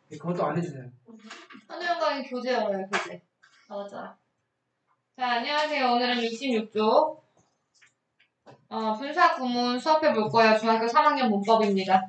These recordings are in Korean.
그것도 안 해주세요. 한우영 강의 교재 열어요, 교재. 맞아. 자, 안녕하세요. 오늘은 66조. 분사 구문 수업해 볼 거예요. 중학교 3학년 문법입니다.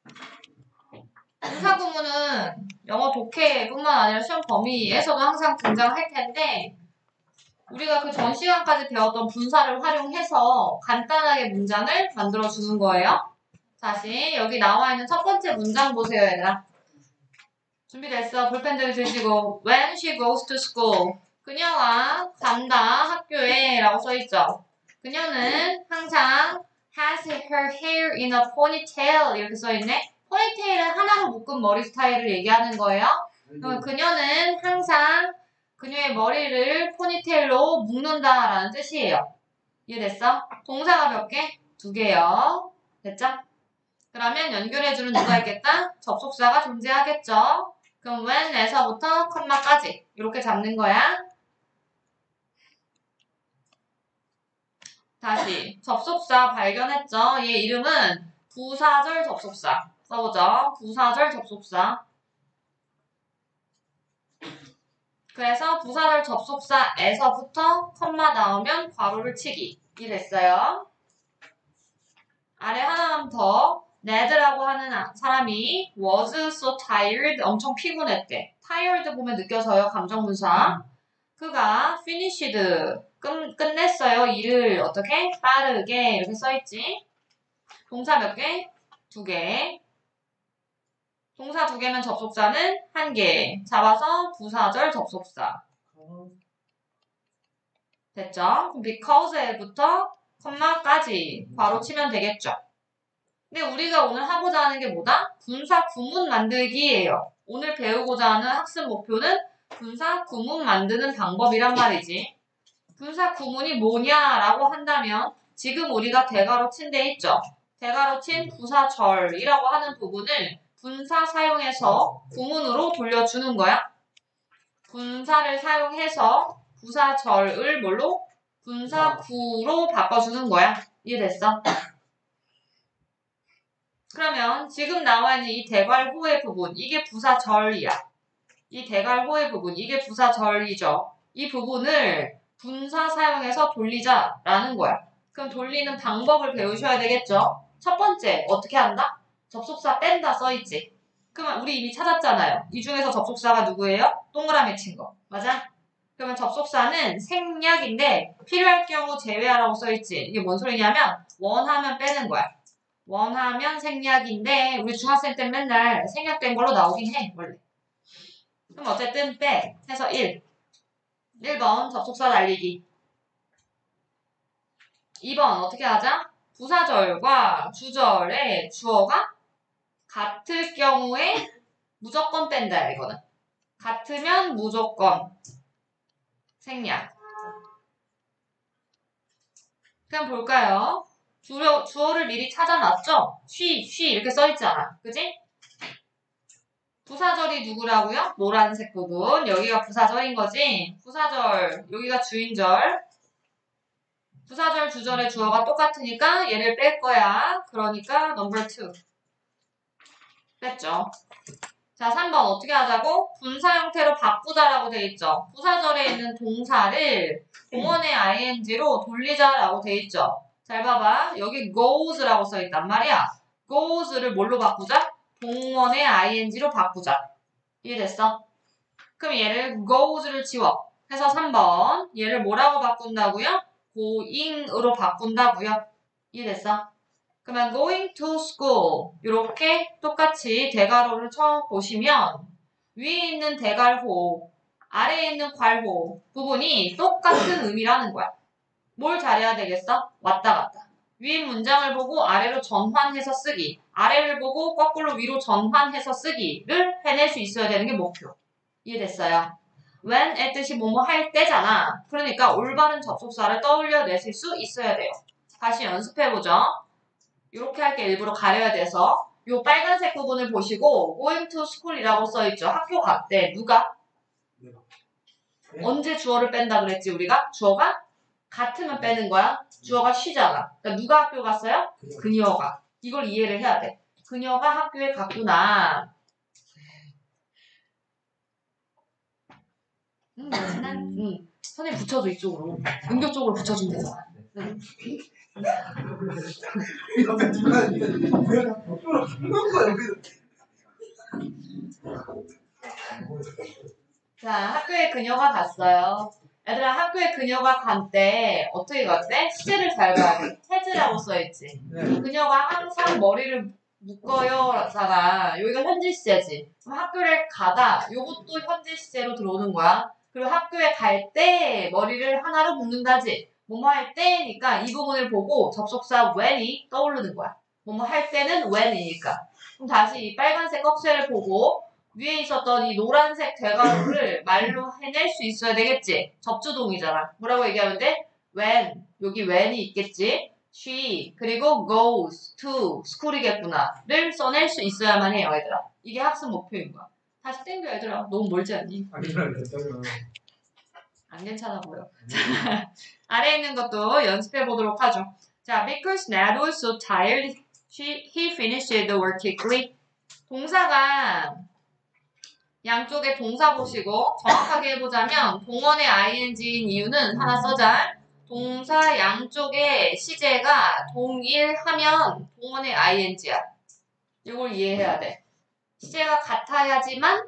분사 구문은 영어 독해뿐만 아니라 시험 범위에서도 항상 등장할 텐데, 우리가 그 전 시간까지 배웠던 분사를 활용해서 간단하게 문장을 만들어주는 거예요. 다시 여기 나와 있는 첫 번째 문장 보세요, 얘들아. 준비됐어? 볼펜들 드시고. When she goes to school. 그녀가 간다 학교에 라고 써있죠. 그녀는 항상 has her hair in a ponytail 이렇게 써있네. 포니테일은 하나로 묶은 머리 스타일을 얘기하는 거예요. 그녀는 항상 그녀의 머리를 포니테일로 묶는다라는 뜻이에요. 이해됐어? 동사가 몇 개? 2개요. 됐죠? 그러면 연결해주는 누가 있겠다? 접속사가 존재하겠죠. 그럼 when에서부터 컴마까지 이렇게 잡는 거야. 다시 접속사 발견했죠? 얘 이름은 부사절 접속사. 써보죠. 부사절 접속사. 그래서 부사절 접속사에서부터 컴마 나오면 괄호를 치기. 이랬어요. 아래 하나만 더. 네드라고 하는 사람이 was so tired 엄청 피곤했대. tired 보면 느껴져요. 감정분사. 그가 finished 끝냈어요. 일을 어떻게? 빠르게 이렇게 써있지. 동사 몇 개? 2개. 동사 2개면 접속사는 1개. 잡아서 부사절 접속사. 됐죠? 그럼 because부터 콤마까지 괄호 치면 되겠죠. 근데 우리가 오늘 하고자 하는 게 뭐다? 분사 구문 만들기예요. 오늘 배우고자 하는 학습 목표는 분사 구문 만드는 방법이란 말이지. 분사 구문이 뭐냐라고 한다면 지금 우리가 대괄호 친 데 있죠. 대괄호 친 부사절이라고 하는 부분을 분사 사용해서 구문으로 돌려주는 거야. 분사를 사용해서 부사절을 뭘로? 분사구로 바꿔주는 거야. 이해됐어? 그러면 지금 나와 있는 이 대괄호의 부분, 이게 부사절이야. 이 대괄호의 부분, 이게 부사절이죠. 이 부분을 분사 사용해서 돌리자라는 거야. 그럼 돌리는 방법을 배우셔야 되겠죠. 첫 번째, 어떻게 한다? 접속사 뺀다 써있지. 그러면 우리 이미 찾았잖아요. 이 중에서 접속사가 누구예요? 동그라미 친 거. 맞아? 그러면 접속사는 생략인데 필요할 경우 제외하라고 써있지. 이게 뭔 소리냐면 원하면 빼는 거야. 원하면 생략인데 우리 중학생 때 맨날 생략된 걸로 나오긴 해 원래. 그럼 어쨌든 빼 해서 1번 접속사 날리기. 2번 어떻게 하자? 부사절과 주절의 주어가 같을 경우에 무조건 뺀다 이거는. 같으면 무조건 생략. 그럼 볼까요? 주어를 미리 찾아놨죠? 쉬 이렇게 써있잖아. 그지? 부사절이 누구라고요? 노란색 부분. 여기가 부사절인 거지? 부사절, 여기가 주인절. 부사절, 주절의 주어가 똑같으니까 얘를 뺄 거야. 그러니까 넘버 2. 뺐죠. 자, 3번 어떻게 하자고? 분사 형태로 바꾸자라고 돼 있죠. 부사절에 있는 동사를 동원의 ing로 돌리자라고 돼 있죠. 잘 봐봐. 여기 goes라고 써있단 말이야. goes를 뭘로 바꾸자? 동원의 ing로 바꾸자. 이해됐어? 그럼 얘를 goes를 지워. 해서 3번. 얘를 뭐라고 바꾼다고요? going으로 바꾼다고요. 이해됐어? 그러면 going to school 이렇게 똑같이 대괄호를 쳐보시면 위에 있는 대괄호, 아래에 있는 괄호 부분이 똑같은 의미라는 거야. 뭘 잘해야 되겠어? 왔다 갔다. 위에 문장을 보고 아래로 전환해서 쓰기, 아래를 보고 거꾸로 위로 전환해서 쓰기를 해낼 수 있어야 되는 게 목표. 이해됐어요? when의 뜻이 뭐뭐 할 때잖아. 그러니까 올바른 접속사를 떠올려내실 수 있어야 돼요. 다시 연습해보죠. 이렇게 할 게 일부러 가려야 돼서 요 빨간색 부분을 보시고 going to school이라고 써있죠. 학교 갔대. 누가? 네. 언제 주어를 뺀다 그랬지 우리가? 주어가 같으면 빼는 거야. 주어가 쉬잖아. 그러니까 누가 학교 갔어요? 그녀가. 이걸 이해를 해야 돼. 그녀가 학교에 갔구나. 선생님 붙여줘 이쪽으로. 은교 쪽으로 붙여주면 되잖아. 자, 학교에 그녀가 갔어요. 얘들아, 학교에 그녀가 간 때 어떻게 갔대? 시제를 잘 봐야 돼. 태즈라고 써있지. 그녀가 항상 머리를 묶어요잖아. 여기가 현재 시제지. 그럼 학교를 가다. 요것도 현재 시제로 들어오는 거야. 그리고 학교에 갈 때 머리를 하나로 묶는다지. 뭐뭐 할 때니까 이 부분을 보고 접속사 when이 떠오르는 거야. 뭐뭐 할 때는 when이니까. 그럼 다시 이 빨간색 꺽쇠를 보고 위에 있었던 이 노란색 대괄호를 말로 해낼 수 있어야 되겠지. 접주동이잖아. 뭐라고 얘기하면 돼? when. 여기 when이 있겠지. she 그리고 goes to school이겠구나를 써낼 수 있어야만 해요, 얘들아. 이게 학습 목표인 거야. 다시 땡겨, 얘들아. 너무 멀지 않니? 안 괜찮아 보여. 아래에 있는 것도 연습해 보도록 하죠. 자, because Ned was so tired, he finished the work quickly. 동사가 양쪽에 동사 보시고 정확하게 해보자면 동원의 ing인 이유는 하나 써자. 동사 양쪽에 시제가 동일하면 동원의 ing야. 이걸 이해해야 돼. 시제가 같아야지만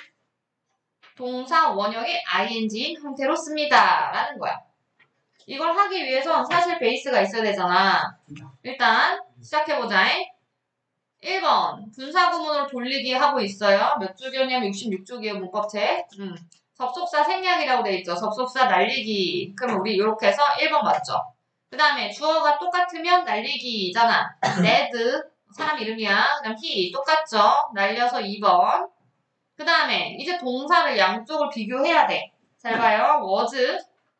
동사 원형의 ing인 형태로 씁니다. 라는 거야. 이걸 하기 위해선 사실 베이스가 있어야 되잖아. 일단 시작해보자. 1번 분사구문으로 돌리기 하고 있어요. 몇 쪽이었냐면 66쪽이에요. 문법책. 접속사 생략이라고 돼 있죠. 접속사 날리기. 그럼 우리 이렇게 해서 1번 맞죠. 그 다음에 주어가 똑같으면 날리기잖아. Ned 사람 이름이야. 그 다음 he 똑같죠. 날려서 2번. 그 다음에 이제 동사를 양쪽을 비교해야 돼. 잘 봐요. was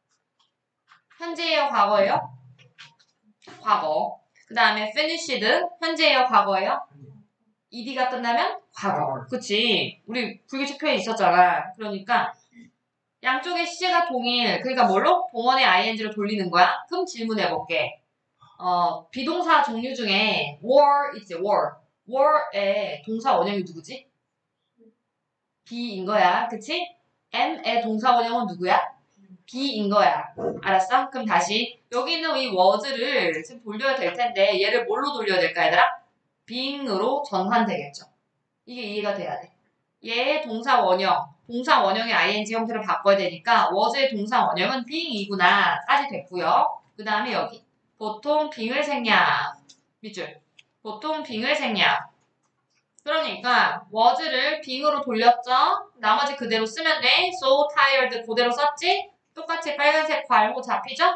현재예요, 과거예요? 과거. 그 다음에 finished 현재예요, 과거예요? ed가 끝나면 과거. 그치? 우리 불규칙 표현 있었잖아. 그러니까 양쪽의 시제가 동일. 그러니까 뭘로? 동원의 ing로 돌리는 거야. 그럼 질문해볼게. 비동사 종류 중에 were 있지, were. were의 동사 원형이 누구지? be인 거야. 그치? am의 동사 원형은 누구야? be인 거야. 알았어? 그럼 다시 여기 있는 이 was를 지금 돌려야 될 텐데 얘를 뭘로 돌려야 될까, 얘들아? being으로 전환되겠죠. 이게 이해가 돼야 돼. 얘의 동사 원형의 ing 형태로 바꿔야 되니까 was의 동사 원형은 being이구나 까지 됐고요. 그 다음에 여기 보통 being을 생략 밑줄 보통 being을 생략. 그러니까 was를 being으로 돌렸죠. 나머지 그대로 쓰면 돼. so tired 그대로 썼지. 똑같이 빨간색 괄호 잡히죠?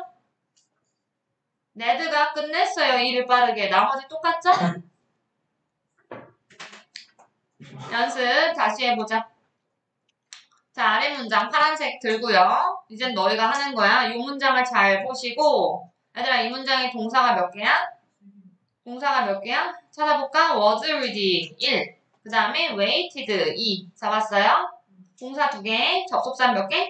Ned가 끝냈어요. 일을 빠르게. 나머지 똑같죠? 연습 다시 해보자. 자, 아래 문장 파란색 들고요. 이젠 너희가 하는 거야. 이 문장을 잘 보시고 얘들아, 이 문장의 동사가 몇 개야? 동사가 몇 개야? 찾아볼까? was reading 1. 그 다음에 waited 2. 잡았어요? 동사 2개. 접속사 몇 개?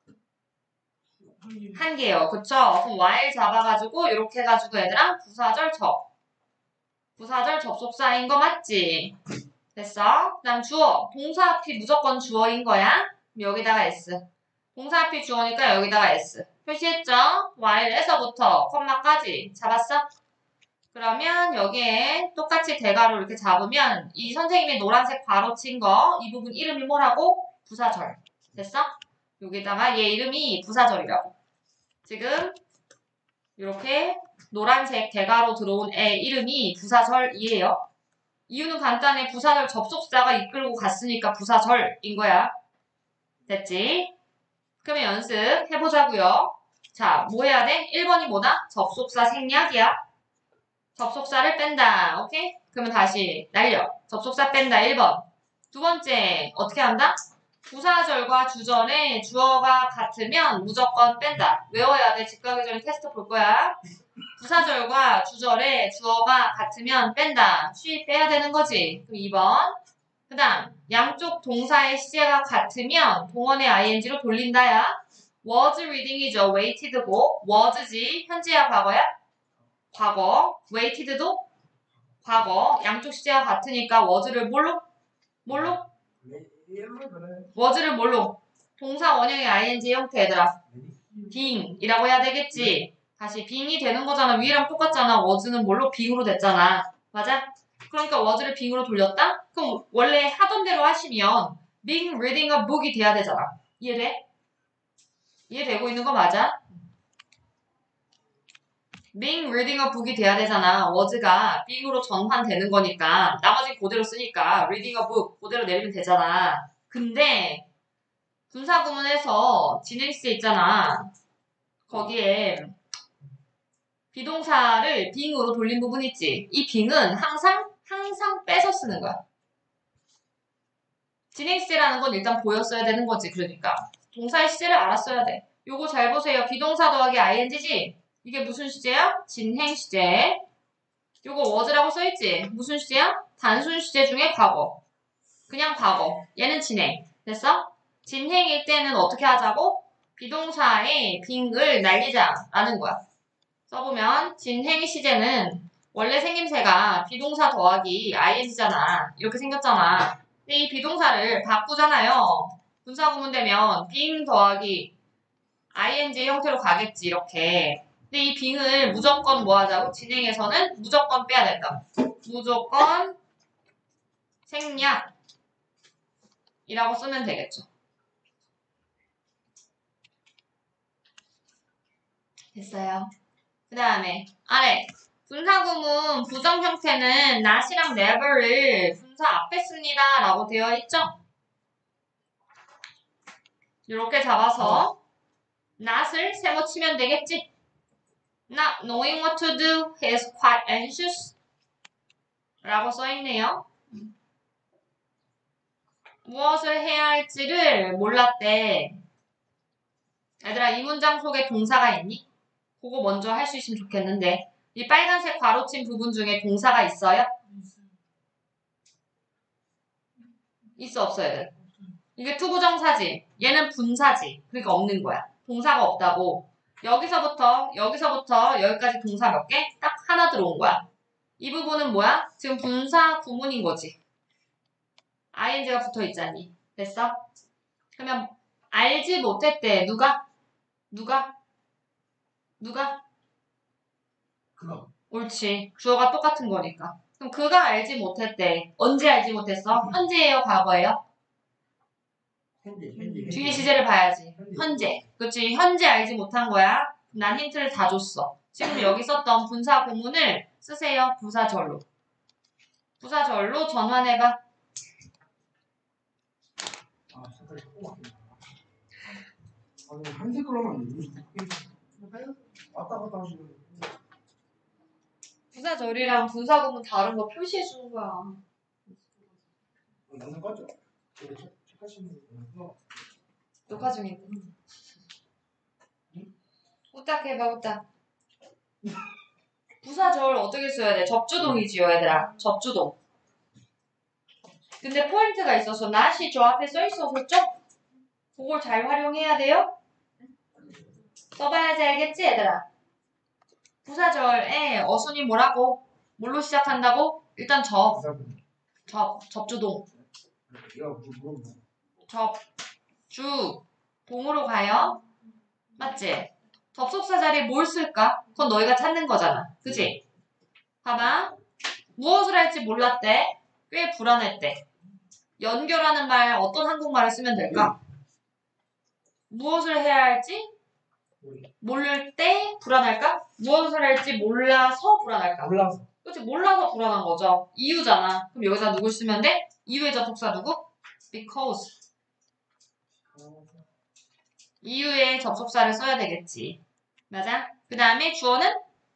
1개요. 그쵸? 그럼 while 잡아가지고 이렇게 해가지고 얘들아 부사절 부사절 접속사인 거 맞지? 됐어? 그 다음 주어. 동사 앞이 무조건 주어인 거야. 여기다가 S. 동사 앞이 주어니까 여기다가 S. 표시했죠? while에서부터 콤마까지 잡았어? 그러면 여기에 똑같이 대괄호 이렇게 잡으면 이 선생님이 노란색 괄호 친 거 이 부분 이름이 뭐라고? 부사절. 됐어? 여기다가 얘 이름이 부사절이라고. 지금 이렇게 노란색 대괄호 들어온 애 이름이 부사절이에요. 이유는 간단해. 부사절 접속사가 이끌고 갔으니까 부사절인 거야. 됐지? 그러면 연습 해보자고요. 자, 뭐 해야 돼? 1번이 뭐다? 접속사 생략이야. 접속사를 뺀다. 오케이? 그러면 다시 날려. 접속사 뺀다. 1번. 두 번째, 어떻게 한다? 부사절과 주절에 주어가 같으면 무조건 뺀다. 외워야 돼. 집 가기 전에 테스트 볼 거야. 부사절과 주절에 주어가 같으면 뺀다. 쉬 빼야 되는 거지. 그럼 2번. 그 다음 양쪽 동사의 시제가 같으면 동원의 ing로 돌린다야. was reading이죠. waited고 was지. 현재야 과거야? 과거. waited도 과거. 양쪽 시제가 같으니까 was를 뭘로? was를 뭘로? 동사 원형의 ing 형태 얘들아. being이라고 해야 되겠지. 다시 being이 되는 거잖아. 위랑 똑같잖아. was는 뭘로? being으로 됐잖아. 맞아? 그러니까 was를 being으로 돌렸다? 그럼 원래 하던 대로 하시면 being reading a book이 돼야 되잖아. 이해돼? 이해되고 있는 거 맞아? being reading a book이 돼야 되잖아. was가 being으로 전환되는 거니까 나머지 그대로 쓰니까 reading a book 그대로 내리면 되잖아. 근데 분사구문에서 진행시 있잖아. 거기에 비동사를 being으로 돌린 부분 있지. 이 being은 항상 빼서 쓰는 거야. 진행시제라는 건 일단 보였어야 되는 거지. 그러니까 동사의 시제를 알았어야 돼. 요거 잘 보세요. 비동사 더하기 ing지. 이게 무슨 시제야? 진행시제. 요거 was라고 써있지? 무슨 시제야? 단순 시제 중에 과거. 그냥 과거. 얘는 진행. 됐어? 진행일 때는 어떻게 하자고? 비동사의 being을 날리자라는 거야. 써보면 진행 시제는 원래 생김새가 비동사 더하기 ing잖아. 이렇게 생겼잖아. 근데 이 비동사를 바꾸잖아요. 분사구문 되면 being 더하기 ing 형태로 가겠지. 이렇게. 근데 이 being을 무조건 뭐 하자고? 진행에서는 무조건 빼야 된다. 무조건 생략이라고 쓰면 되겠죠. 됐어요. 그 다음에 아래 분사구문 부정 형태는 not이랑 never를 분사 앞에 씁니다 라고 되어 있죠. 이렇게 잡아서 not을 세모 치면 되겠지. Not knowing what to do, he is quite anxious 라고 써있네요. 무엇을 해야 할지를 몰랐대. 얘들아 이 문장 속에 동사가 있니? 그거 먼저 할 수 있으면 좋겠는데 이 빨간색 괄호친 부분 중에 동사가 있어요? 있어 없어야 돼. 이게 투부정사지. 얘는 분사지. 그러니까 없는 거야. 동사가 없다고. 여기서부터 여기까지 동사 몇 개? 딱 하나 들어온 거야. 이 부분은 뭐야? 지금 분사 구문인 거지. ing가 붙어 있잖니. 됐어? 그러면 알지 못했대. 누가? 그거. 옳지. 주어가 똑같은 거니까. 그럼 그가 알지 못했대. 언제 알지 못했어? 현재예요? 과거예요? 현재. 뒤에 시제를 봐야지. 현재. 그렇지. 현재 알지 못한 거야. 난 힌트를 다 줬어. 지금 여기 썼던 분사 구문을 쓰세요. 부사절로. 부사절로 전환해봐. 아, 색깔이 조그맣게. 아니, 한 색깔로만 왔다 갔다 하시는. 부사절이랑 분사 구문 다른 거 표시해 주는 거야. 영상 꺼져. 체크하시는 거. 녹화 중인데. 후딱 해봐, 후딱. 부사절 어떻게 써야 돼? 접주동이지요, 얘들아. 접주동. 근데 포인트가 있어서 not이 저 앞에 써있어서죠? 그걸 잘 활용해야 돼요? 써봐야지 알겠지, 얘들아? 부사절에 어순이 뭐라고? 뭘로 시작한다고? 일단 접주동. 주, 동으로 가요. 맞지? 접속사 자리에 뭘 쓸까? 그건 너희가 찾는 거잖아. 그치? 봐봐. 무엇을 할지 몰랐대. 꽤 불안했대. 연결하는 말 어떤 한국말을 쓰면 될까? 무엇을 해야 할지 모를 때 불안할까? 무엇을 할지 몰라서 불안할까? 몰라서. 그치? 몰라서 불안한 거죠. 이유잖아. 그럼 여기다 누굴 쓰면 돼? 이유의 접속사 누구? because. 이유의 접속사를 써야 되겠지. 맞아? 그 다음에 주어는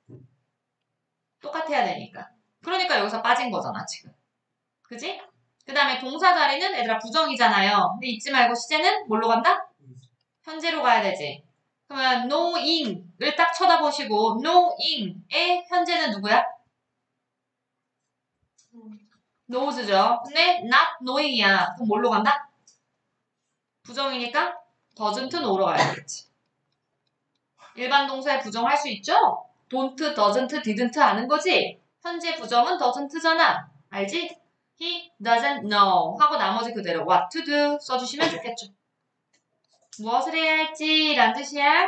똑같아야 되니까. 그러니까 여기서 빠진 거잖아, 지금. 그지? 그 다음에 동사 자리는 얘들아 부정이잖아요. 근데 잊지 말고 시제는 뭘로 간다? 현재로 가야 되지. 그러면 knowing을 딱 쳐다보시고 knowing의 현재는 누구야? knows죠. 근데 not knowing이야. 그럼 뭘로 간다? 부정이니까 doesn't know로 가야 되겠지. 일반 동사에 부정할 수 있죠? don't, doesn't, didn't 하는 거지? 현재 부정은 doesn't잖아. 알지? He doesn't know 하고 나머지 그대로 what to do 써주시면 좋겠죠. 무엇을 해야 할지 라는 뜻이야.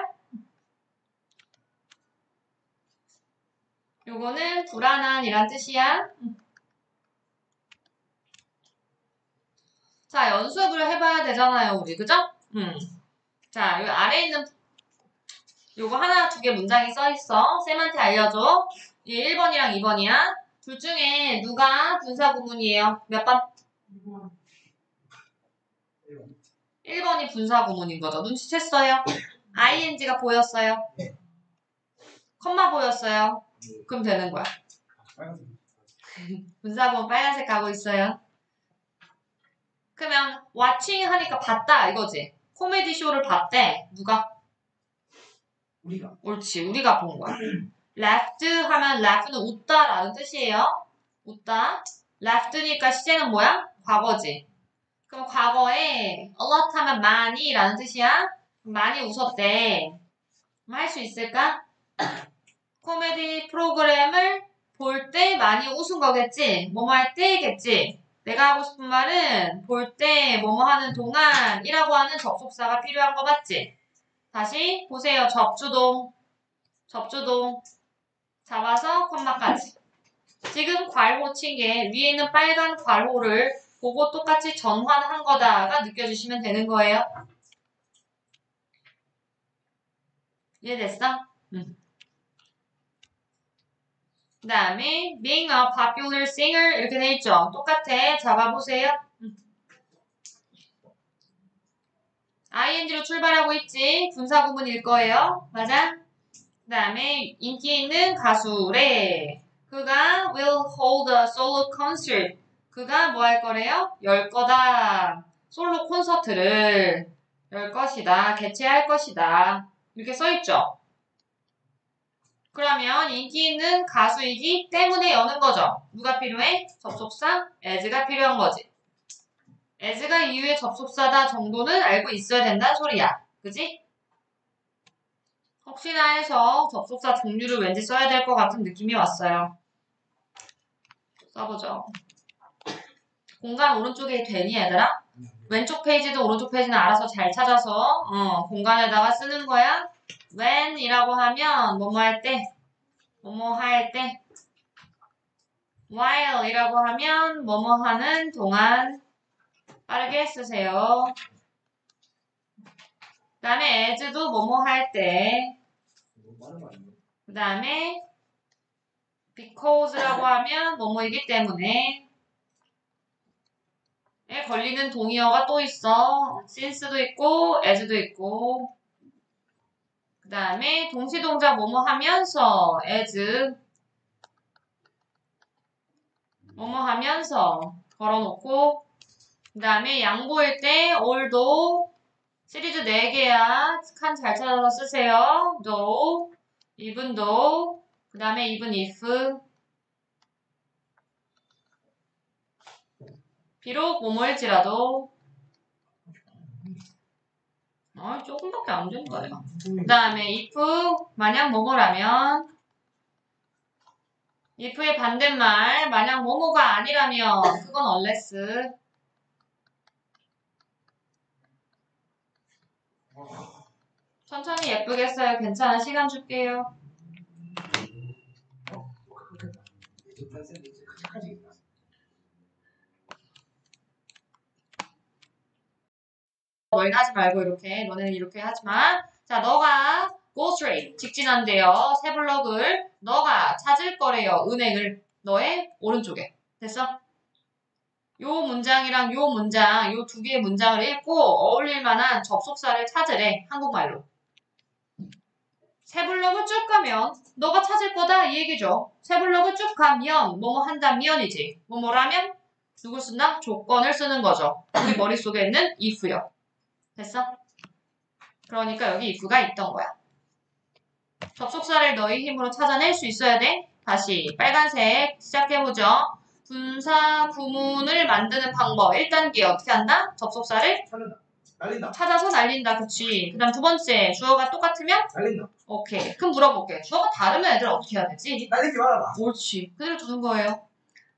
요거는 불안한 이란 뜻이야. 자, 연습을 해봐야 되잖아요, 우리. 그죠? 자, 요 아래에 있는 요거 하나, 두 개 문장이 써있어. 쌤한테 알려줘. 얘 1번이랑 2번이야. 둘 중에 누가 분사구문이에요? 몇 번? 1번이 분사구문인 거죠. 눈치챘어요? ing가 보였어요? 컴마 보였어요? 그럼 되는 거야. 분사구문 빨간색 가고 있어요. 그러면 watching 하니까 봤다 이거지. 코미디 쇼를 봤대. 누가? 우리가. 옳지. 우리가 본 거야. laughed 하면 laugh는 웃다라는 뜻이에요. 웃다. laughed니까 시제는 뭐야? 과거지. 그럼 과거에 a lot 하면 많이 라는 뜻이야. 많이 웃었대. 할 수 있을까? 코미디 프로그램을 볼 때 많이 웃은 거겠지? 뭐뭐 할 때겠지? 내가 하고 싶은 말은 볼 때 뭐뭐 하는 동안이라고 하는 접속사가 필요한 거 맞지? 다시 보세요. 접주동. 접주동. 잡아서 콤마까지. 지금 괄호 친 게 위에 있는 빨간 괄호를 보고 똑같이 전환한 거다가 느껴주시면 되는 거예요. 이해됐어? 그 다음에 being a popular singer 이렇게 돼 있죠. 똑같아. 잡아보세요. ing로 출발하고 있지. 분사구문일 거예요. 맞아? 그 다음에 인기 있는 가수래. 그가 will hold a solo concert. 그가 뭐 할 거래요? 열 거다. 솔로 콘서트를 열 것이다. 개최할 것이다. 이렇게 써있죠. 그러면 인기 있는 가수이기 때문에 여는 거죠. 누가 필요해? 접속사 as가 필요한 거지. as가 이후에 접속사다 정도는 알고 있어야 된다는 소리야. 그지? 혹시나 해서 접속사 종류를 왠지 써야 될 것 같은 느낌이 왔어요. 써보죠. 공간 오른쪽에 되니 얘들아? 왼쪽 페이지든 오른쪽 페이지는 알아서 잘 찾아서 공간에다가 쓰는 거야. when이라고 하면 뭐뭐 할 때, 뭐뭐 할 때. while이라고 하면 뭐뭐 하는 동안. 빠르게 쓰세요. 그 다음에 as도 뭐뭐 할 때. 그 다음에 because라고 하면 뭐뭐이기 때문에. 에 걸리는 동의어가 또 있어. since도 있고 as도 있고. 그 다음에 동시동작 뭐뭐 하면서 as 뭐뭐 하면서 걸어놓고 그 다음에 양보일 때 although 시리즈 4개야. 칸 잘 찾아서 쓰세요. though, even though, 그 다음에 even if 비록 뭐뭐일지라도 조금밖에 안 된다. 그 다음에 if 만약 뭐뭐라면 if의 반대말 만약 뭐뭐가 아니라면 그건 unless 천천히 예쁘게 써요. 괜찮아. 시간 줄게요. 너희는 하지 말고 이렇게 너네는 이렇게 하지 마. 자, 너가 go straight 직진한대요. 새 블럭을 너가 찾을 거래요. 은행을 너의 오른쪽에. 됐어? 요 문장이랑 요 문장, 요 두 개의 문장을 읽고 어울릴 만한 접속사를 찾으래. 한국말로. 새 블럭을 쭉 가면 너가 찾을 거다 이 얘기죠. 새 블럭을 쭉 가면 뭐뭐 한다면이지. 뭐뭐라면 누굴 쓴다? 조건을 쓰는 거죠. 우리 머릿속에 있는 if요. 됐어? 그러니까 여기 if가 있던 거야. 접속사를 너의 힘으로 찾아낼 수 있어야 돼. 다시 빨간색 시작해보죠. 분사 구문을 만드는 방법 1단계 어떻게 한다? 접속사를 날린다. 찾아서 날린다. 그치. 그 다음 두 번째 주어가 똑같으면 날린다. 오케이. 그럼 물어볼게. 주어가 다르면 애들 어떻게 해야 되지? 날리지 말아라. 옳지. 그대로 두는 거예요.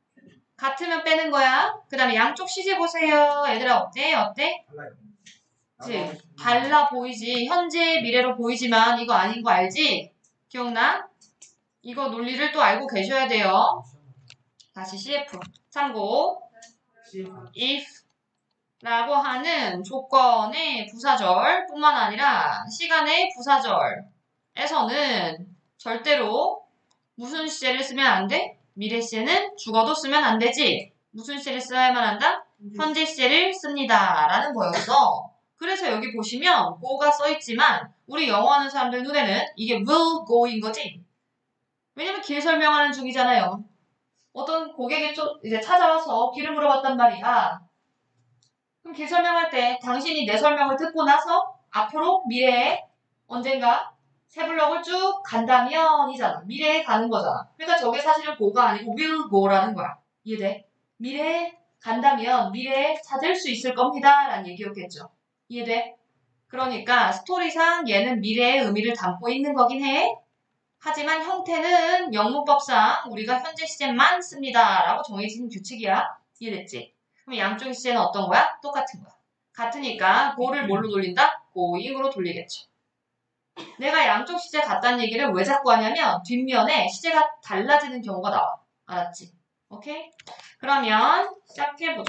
같으면 빼는 거야. 그 다음에 양쪽 시제 보세요. 얘들아 어때? 어때? 달라요. 그치? 달라 보이지. 현재 미래로 보이지만 이거 아닌 거 알지? 기억나? 이거 논리를 또 알고 계셔야 돼요. 다시 CF. 참고. if 라고 하는 조건의 부사절 뿐만 아니라 시간의 부사절에서는 절대로 무슨 시제를 쓰면 안 돼? 미래 시제는 죽어도 쓰면 안 되지. 무슨 시제를 써야만 한다? 현재 시제를 씁니다. 라는 거였어. 그래서 여기 보시면 go가 써있지만 우리 영어 하는 사람들 눈에는 이게 will go인 거지. 왜냐면 길 설명하는 중이잖아요. 어떤 고객이 이제 찾아와서 길을 물어봤단 말이야. 그럼 길 설명할 때 당신이 내 설명을 듣고 나서 앞으로 미래에 언젠가 세 블럭을 쭉 간다면이잖아. 미래에 가는 거잖아. 그러니까 저게 사실은 go가 아니고 will go라는 거야. 이해돼? 미래에 간다면 미래에 찾을 수 있을 겁니다. 라는 얘기였겠죠. 이해돼? 그러니까 스토리상 얘는 미래의 의미를 담고 있는 거긴 해. 하지만 형태는 영문법상 우리가 현재 시제만 씁니다. 라고 정해진 규칙이야. 이해됐지? 그럼 양쪽 시제는 어떤 거야? 똑같은 거야. 같으니까 go를 뭘로 돌린다? going으로 돌리겠죠. 내가 양쪽 시제 같다는 얘기를 왜 자꾸 하냐면 뒷면에 시제가 달라지는 경우가 나와. 알았지? 오케이? 그러면 시작해보죠.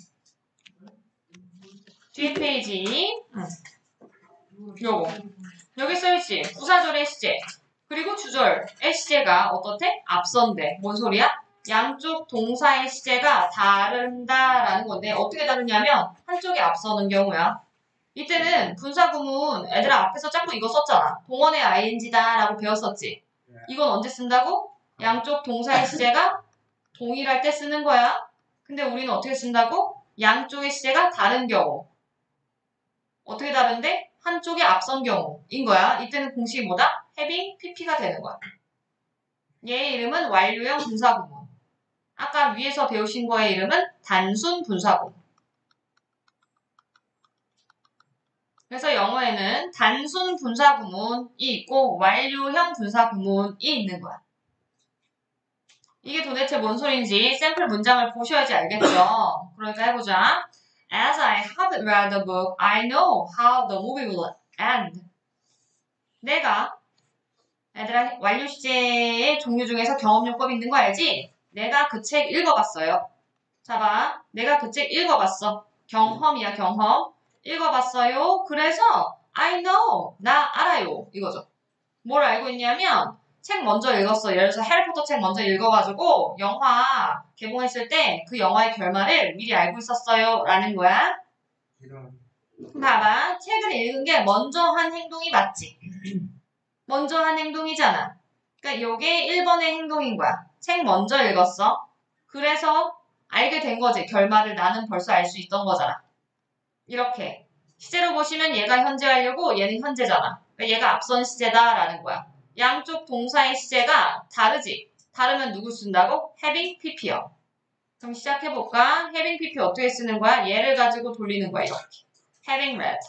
뒤에 페이지. 요거. 여기 써있지? 부사절의 시제. 그리고 주절의 시제가 어떻대? 앞선대. 뭔 소리야? 양쪽 동사의 시제가 다른다라는 건데 어떻게 다르냐면 한쪽이 앞서는 경우야. 이때는 분사구문 애들아 앞에서 자꾸 이거 썼잖아. 동원의 ing다 라고 배웠었지. 이건 언제 쓴다고? 양쪽 동사의 시제가 동일할 때 쓰는 거야. 근데 우리는 어떻게 쓴다고? 양쪽의 시제가 다른 경우. 어떻게 다른데? 한쪽이 앞선 경우인 거야. 이때는 공식이 뭐다? having pp가 되는 거야. 얘의 이름은 완료형 분사구문. 아까 위에서 배우신 거의 이름은 단순 분사구문. 그래서 영어에는 단순 분사구문이 있고 완료형 분사구문이 있는 거야. 이게 도대체 뭔 소린지 샘플 문장을 보셔야지 알겠죠. 그러니까 해보자. As I have read the book, I know how the movie will end. 내가 얘들아 완료 시제의 종류 중에서 경험용법이 있는 거 알지? 내가 그 책 읽어봤어요. 자 봐. 내가 그 책 읽어봤어. 경험이야 경험. 읽어봤어요. 그래서 I know. 나 알아요. 이거죠. 뭘 알고 있냐면 책 먼저 읽었어. 예를 들어서 해리포터 책 먼저 읽어가지고 영화 개봉했을 때 그 영화의 결말을 미리 알고 있었어요. 라는 거야. 봐봐. 책을 읽은 게 먼저 한 행동이 맞지? 먼저 한 행동이잖아. 그러니까 이게 1번의 행동인 거야. 책 먼저 읽었어. 그래서 알게 된 거지. 결말을 나는 벌써 알 수 있던 거잖아. 이렇게. 시제로 보시면 얘가 현재 완료고 얘는 현재잖아. 그러니까 얘가 앞선 시제다라는 거야. 양쪽 동사의 시제가 다르지? 다르면 누구 쓴다고? having pp요. 그럼 시작해볼까? having pp 어떻게 쓰는 거야? 얘를 가지고 돌리는 거야. 이렇게. having read.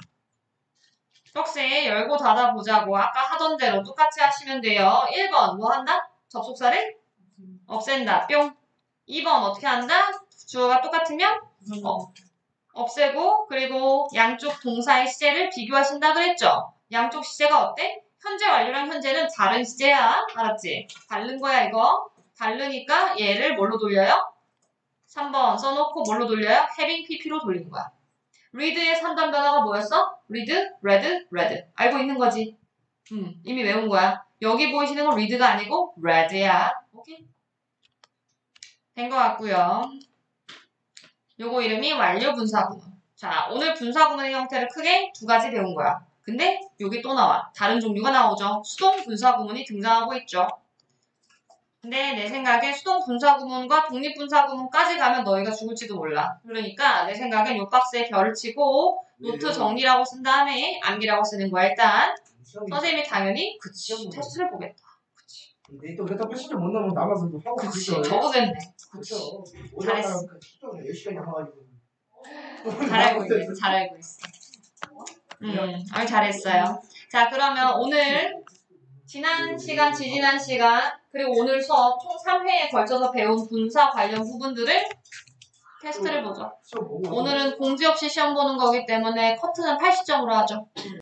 떡세 열고 닫아보자고. 아까 하던 대로 똑같이 하시면 돼요. 1번 뭐 한다? 접속사를 없앤다. 뿅. 2번 어떻게 한다? 주어가 똑같으면 없애고 그리고 양쪽 동사의 시제를 비교하신다 그랬죠? 양쪽 시제가 어때? 현재 완료랑 현재는 다른 시제야. 알았지? 다른 거야 이거. 다르니까 얘를 뭘로 돌려요? 3번 써놓고 뭘로 돌려요? having pp로 돌리는 거야. read의 3단 변화가 뭐였어? read, read, read. 알고 있는 거지? 이미 외운 거야. 여기 보이시는 건 read가 아니고 read야. 오케이? 된 것 같고요. 요거 이름이 완료 분사구문. 자, 오늘 분사구문의 형태를 크게 두 가지 배운 거야. 근데 여기 또 나와. 다른 종류가 나오죠. 수동 분사구문이 등장하고 있죠. 근데 내 생각에 수동 분사구문과 독립 분사구문까지 가면 너희가 죽을지도 몰라. 그러니까 내 생각엔 요 박스에 별을 치고 노트 정리라고 쓴 다음에 암기라고 쓰는 거야. 일단 선생님이 당연히 그치 테스트를 보겠다. 그치. 또 그랬다 80점 못 넘으면 남아서 또 하고 그치 적으겠네. 그치. 잘했어. 잘 알고 있네. 잘 알고 있어. 잘했어요. 자, 그러면 오늘 지난 시간, 지지난 시간, 그리고 오늘 수업 총 3회에 걸쳐서 배운 분사 관련 부분들을 테스트를 보죠. 시험 보고 오늘은 공지 없이 시험 보는 거기 때문에 커트는 80점으로 하죠.